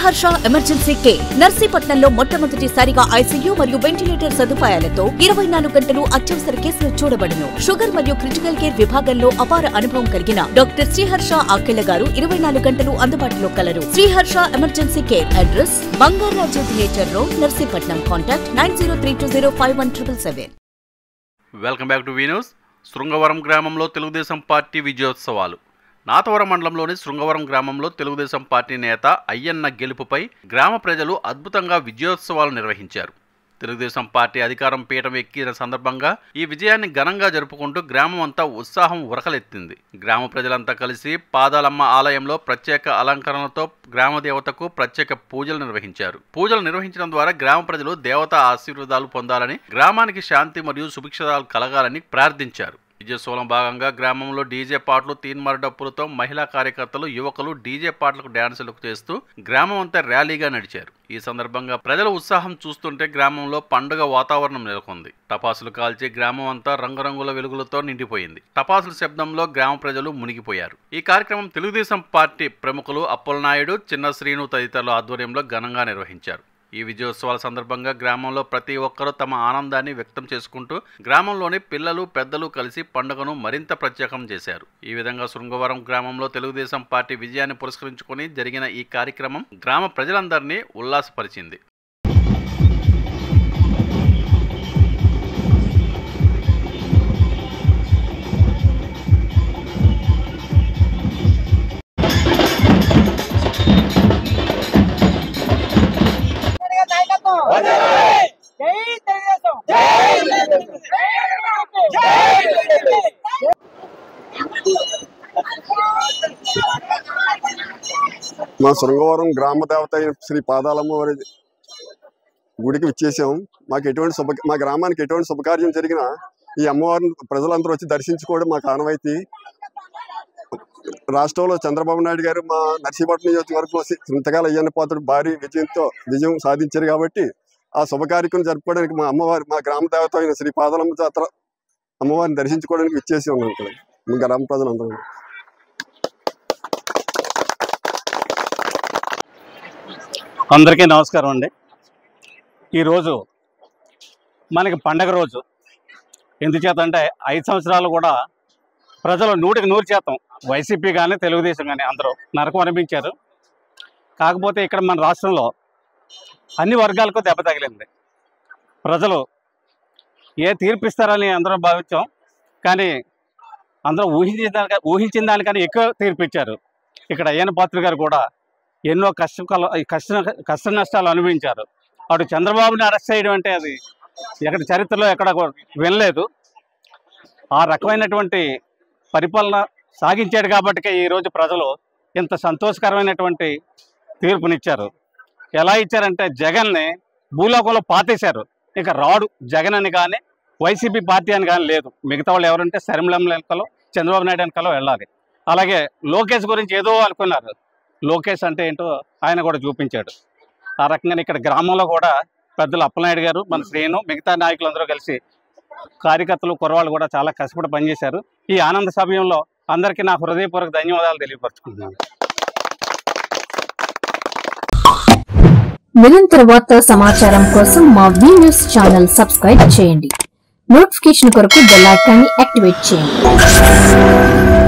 Sriharsha emergency care నర్సీపట్నంలో మొట్టమొదటిసారిగా ICU మరియు ventilator సదుపాయాలతో 24 గంటలు అత్యవసర కేసులు చూడబడును. షుగర్ మరియు క్రిటికల్ కేర్ విభాగంలో అపార అనుభవం కలిగిన డాక్టర్ శ్రీహర్ష ఆకెళ్ల గారు 24 గంటలు అందుబాటులో కలరు. Sriharsha emergency care address Bangaraju theatre road, Narsipatnam. Contact 9032051777. Welcome back to V News. Srungavaram గ్రామంలో తెలుగుదేశం పార్టీ విజయోత్సవాలు. నాతవరం మండలంలోని శృంగవరం గ్రామంలో తెలుగుదేశం పార్టీ నేత అయ్యన్న గెలుపుపై గ్రామ ప్రజలు అద్భుతంగా విజయోత్సవాలు నిర్వహించారు. తెలుగుదేశం పార్టీ అధికారం పీఠం ఎక్కిన సందర్భంగా ఈ విజయాన్ని ఘనంగా జరుపుకుంటూ గ్రామం అంతా ఉత్సాహం ఉరకలెత్తింది. గ్రామ ప్రజలంతా కలిసి పాదాలమ్మ ఆలయంలో ప్రత్యేక అలంకరణలతో గ్రామ దేవతకు ప్రత్యేక పూజలు నిర్వహించారు. పూజలు నిర్వహించడం ద్వారా గ్రామ ప్రజలు దేవత ఆశీర్వాదాలు పొందాలని, గ్రామానికి శాంతి మరియు సుభిక్షతాలు కలగాలని ప్రార్థించారు. విజయోత్సవం భాగంగా గ్రామంలో డీజే పాటలు, తీన్మార్ డప్పులతో మహిళా కార్యకర్తలు, యువకులు డీజే పాటలకు డ్యాన్సులు చేస్తూ గ్రామం అంతా ర్యాలీగా నడిచారు. ఈ సందర్భంగా ప్రజల ఉత్సాహం చూస్తుంటే గ్రామంలో పండుగ వాతావరణం నెలకొంది. టపాసులు కాల్చి గ్రామం అంతా రంగురంగుల వెలుగులతో నిండిపోయింది. టపాసుల శబ్దంలో గ్రామ ప్రజలు మునిగిపోయారు. ఈ కార్యక్రమం తెలుగుదేశం పార్టీ ప్రముఖులు అప్పలనాయుడు, చిన్న శ్రీను తదితరుల ఆధ్వర్యంలో ఘనంగా నిర్వహించారు. ఈ విజయోత్సవాల సందర్భంగా గ్రామంలో ప్రతి ఒక్కరూ తమ ఆనందాన్ని వ్యక్తం చేసుకుంటూ గ్రామంలోని పిల్లలు, పెద్దలు కలిసి పండుగను మరింత ప్రత్యేకం చేశారు. ఈ విధంగా శృంగవరం గ్రామంలో తెలుగుదేశం పార్టీ విజయాన్ని పురస్కరించుకొని జరిగిన ఈ కార్యక్రమం గ్రామ ప్రజలందరినీ ఉల్లాసపరిచింది. మా శృంగవరం గ్రామ దేవత శ్రీ పాదాలమ్మ వారి గుడికి విచ్చేసాం. మా గ్రామానికి ఎటువంటి శుభకార్యం జరిగినా ఈ అమ్మవారిని ప్రజలందరూ వచ్చి దర్శించుకోవడం మాకు ఆనవాయితీ. రాష్ట్రంలో చంద్రబాబు నాయుడు గారు మా నర్సీపట్నం నియోజకవర్గంలో చింతకాల అయ్యన్న పాత్రుడు భారీ విజయం సాధించారు. కాబట్టి ఆ శుభకార్యక్రమం జరుపుకోవడానికి మా గ్రామ దేవత అయిన శ్రీ పాదాలమ్మ జాతర అమ్మవారిని దర్శించుకోవడానికి విచ్చేసి ఉన్నాం. ఇక్కడ మా గ్రామ ప్రజలందరూ. అందరికీ నమస్కారం అండి. ఈరోజు మనకి పండగ రోజు. ఎందుచేత అంటే 5 సంవత్సరాలు కూడా ప్రజలు 100% వైసీపీ కానీ తెలుగుదేశం కానీ అందరూ నరకం అనిపించారు. కాకపోతే ఇక్కడ మన రాష్ట్రంలో అన్ని వర్గాలకు దెబ్బ తగిలింది. ప్రజలు ఏ తీర్పిస్తారని అందరం భావించాం, కానీ అందరూ ఊహించిన దానికన్నా ఎక్కువ తీర్పిచ్చారు. ఇక్కడ అయ్యన్న పాత్రుడు గారు కూడా ఎన్నో కష్ట నష్టాలు అనుభవించారు. అటు చంద్రబాబుని అరెస్ట్ చేయడం అంటే అది ఎక్కడ చరిత్రలో ఎక్కడ వినలేదు. ఆ రకమైనటువంటి పరిపాలన సాగించాడు కాబట్టి ఈరోజు ప్రజలు ఇంత సంతోషకరమైనటువంటి తీర్పునిచ్చారు. ఎలా ఇచ్చారంటే జగన్ని భూలోకంలో పాతేశారు. ఇక రాడు జగన్ అని కానీ వైసీపీ పార్టీ అని కానీ లేదు. మిగతా వాళ్ళు ఎవరంటే శర్మిలమ్మ వెనకలో, చంద్రబాబు నాయుడు వెనకలో వెళ్ళాలి. అలాగే లోకేష్ గురించి ఏదో అనుకున్నారు. లోకేష్ అంటే ఏంటో ఆయన కూడా చూపించాడు. ఆ రకంగా ఇక్కడ గ్రామంలో కూడా పెద్దలు అప్పలనాయుడు గారు, మన శ్రీను, మిగతా నాయకులందరూ కలిసి కార్యకర్తలు, కుర్రవాళ్ళు కూడా చాలా కష్టపడి పనిచేశారు. ఈ ఆనంద సమయంలో అందరికీ నా హృదయపూర్వక ధన్యవాదాలు తెలియపరుచుకుంటున్నాను. నిరంతర వార్తా సమాచారం కోసం మా వీన్యూస్ ఛానల్ సబ్స్క్రైబ్ చేయండి. నోటిఫికేషన్ కొరకు బెల్ ఐకాన్ ని యాక్టివేట్ చేయండి.